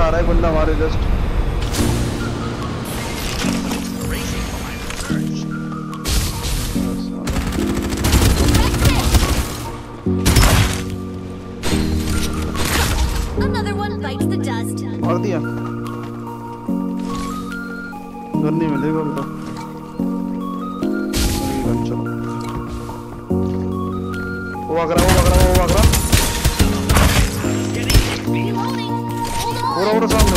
रहा है बंदा हमारे जस्ट। मार दिया, घर नहीं मिलेगा बेटा। चलो वो भाग रहा, पूरा सामने।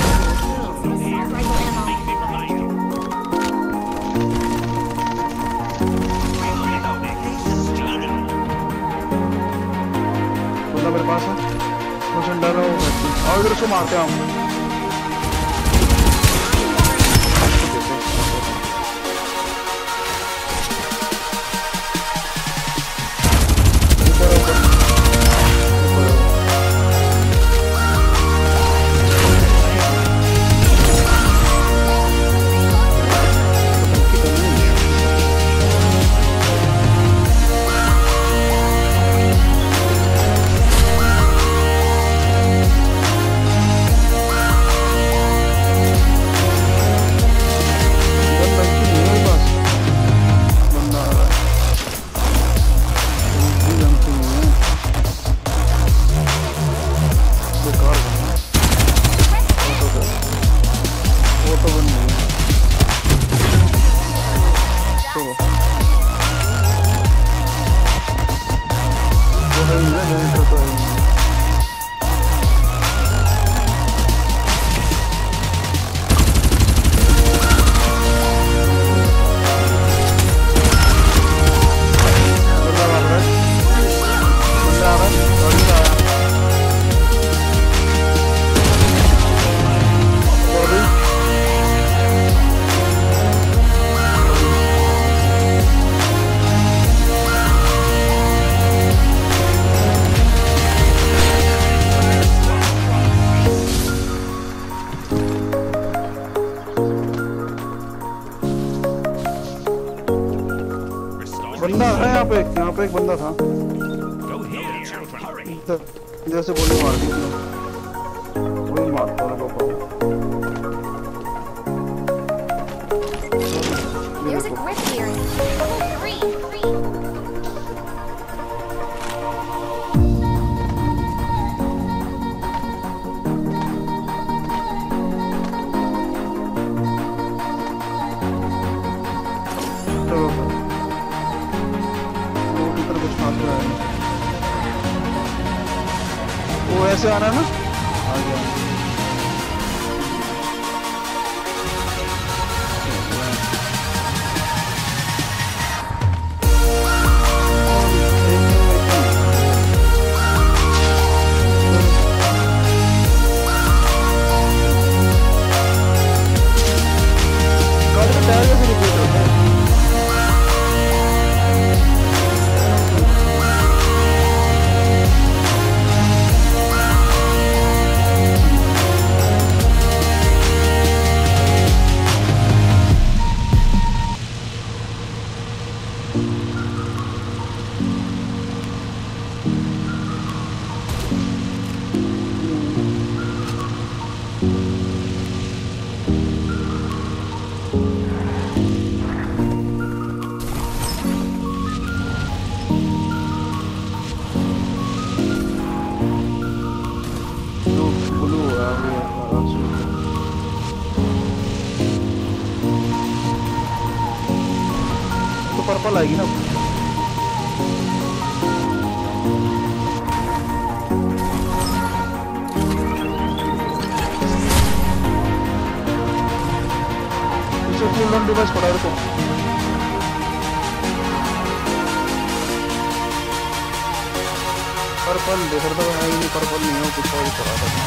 बंदा मेरे पास है, कुछ डर रहा होगा और इधर उसको मारते हैं हम। बंदा है यहाँ पे एक बंदा था, इधर से गोली मार दी, वही मारता है पापा। There's a grip here. वो ऐसे आना ना, आ गया। गाड़ी का टायर कैसे रिपेयर होता है? पर्पल आएगी ना, पीछे फुल ऑन डिवाइस पड़ा है तो पर्पल देख रहा था, नहीं पर्पल नहीं है, कुछ और पड़ा था।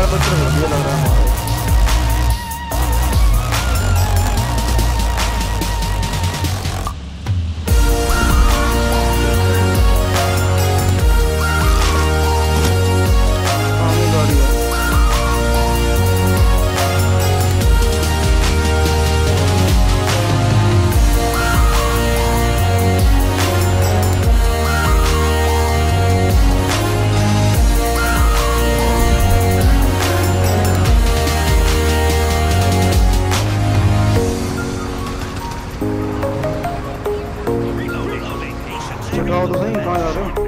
वाला तो सिर्फ बढ़िया लग रहा है। चटाओ तो सही, कहाँ जा रहे हो?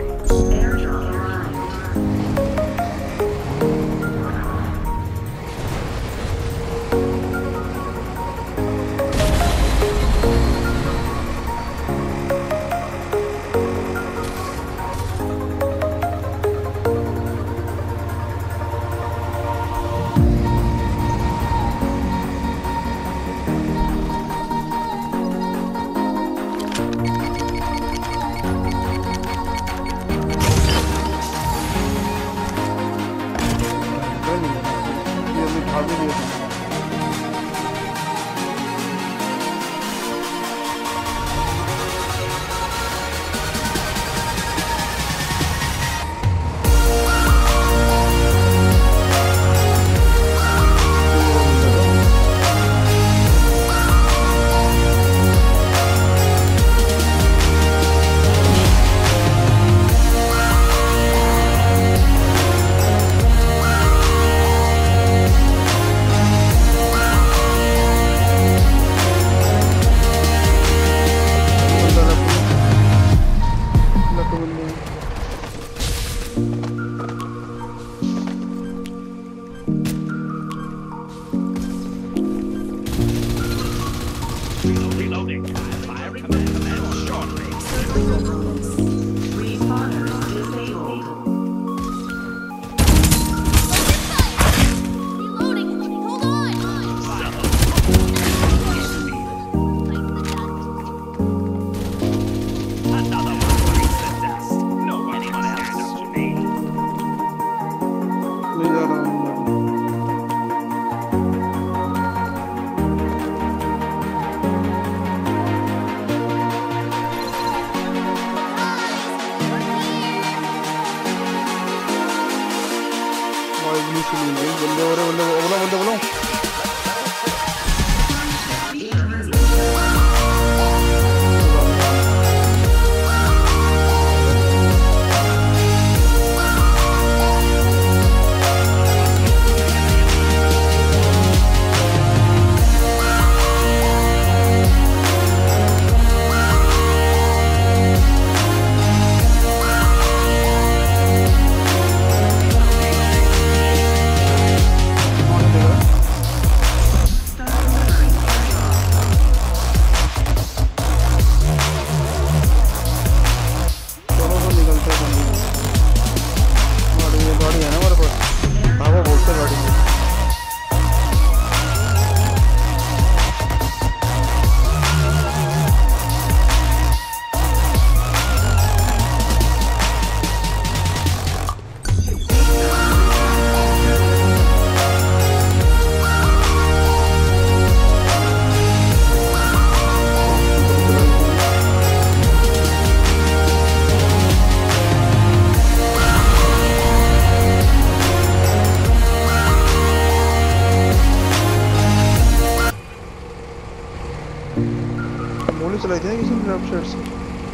चलाई थी ना किसी ने ड्रॉप शॉट से।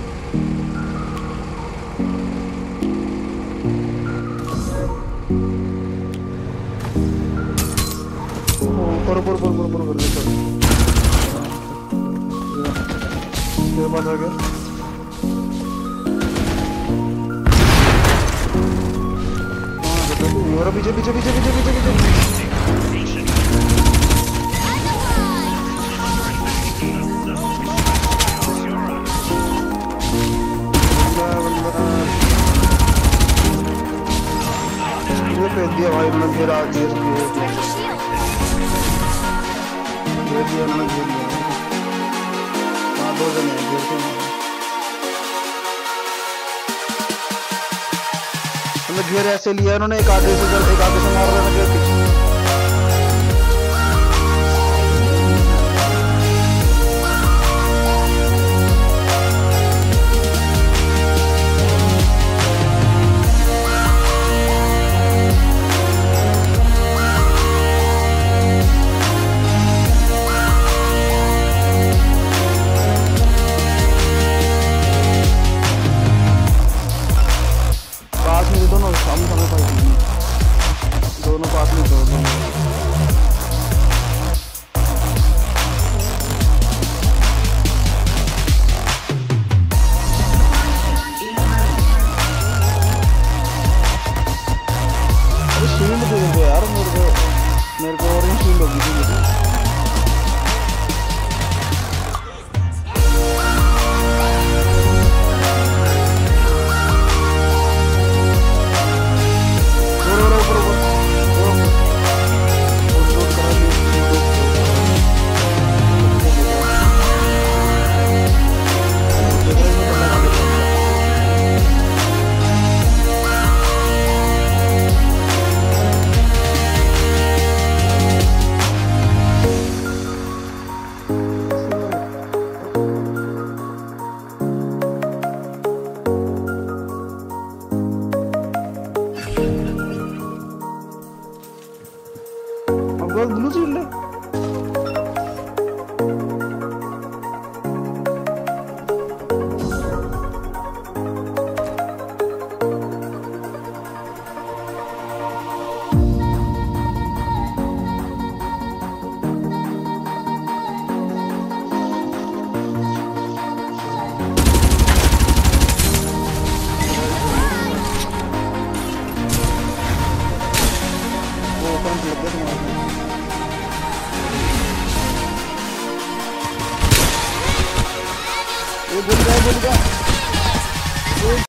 ऊपर ऊपर ऊपर ऊपर ऊपर कर दे सर। ये बात आ गया। हाँ बताओ मेरा पीछे पीछे पीछे पीछे पीछे पीछे। दिया भाई उन्होंने घेरा घेर दिया उन्होंने घेर दिया। हाँ 2 जने घेरते हैं मतलब घेर ऐसे लिया उन्होंने एक आगे से मार रहे हैं। पास में तोड़ दो। शील्ड दे दो यार मेरे को ऑरेंज शील्ड होगी थी मुझे। अब ब्लू शील्ड है। वो पंच लग गया तुम्हारे। ये बोल गया